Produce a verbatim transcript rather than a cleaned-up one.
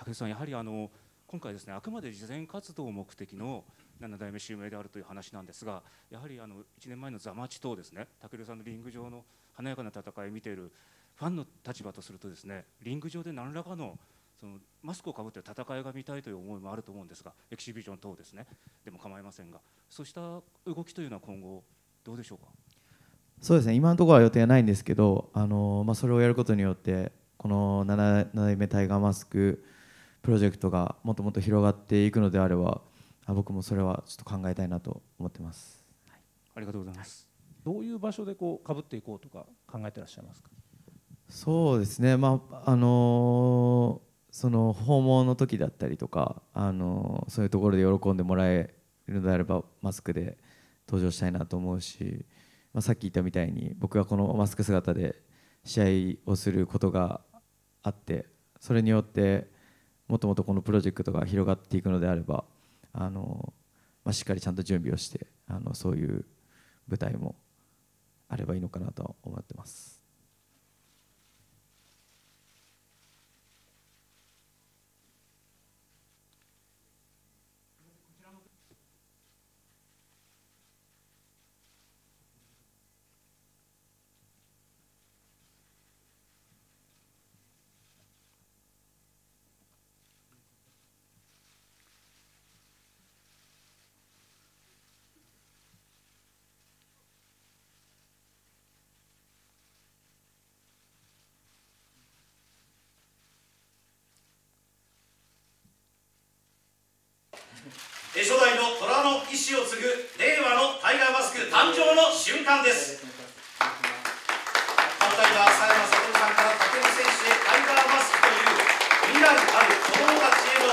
武井さん、やはりあの今回ですね、あくまで慈善活動を目的のなな代目襲名であるという話なんですが、やはりあのいちねんまえの座待ちとですね、武井さんのリング上の華やかな戦いを見ているファンの立場とするとですね、リング上で何らかのそのマスクをかぶって戦いが見たいという思いもあると思うんですが、エキシビジョン等ですね、でも構いませんが、そうした動きというのは今後どうでしょうか。 そうですね、今のところは予定はないんですけど、あのまあ、それをやることによってこのなな代目タイガーマスクプロジェクトがもっともっと広がっていくのであれば、あ僕もそれはちょっと考えたいなと思ってます。 はい、ありがとうございます。 どういう場所でこう被っていこうとか考えていらっしゃいますか。 そうですね、まああのその訪問の時だったりとか、あのそういうところで喜んでもらえるのであればマスクで登場したいなと思うし、まあ、さっき言ったみたいに僕がこのマスク姿で試合をすることがあって、それによってもっともっとこのプロジェクトが広がっていくのであれば、あの、まあ、しっかりちゃんと準備をして、あのそういう舞台もあればいいのかなと思ってます。 初代の虎の意志を継ぐ令和のタイガーマスク誕生の瞬間です。ハンタイガー佐山悟さんから武尊選手へタイガーマスクという未来ある子どもたちへの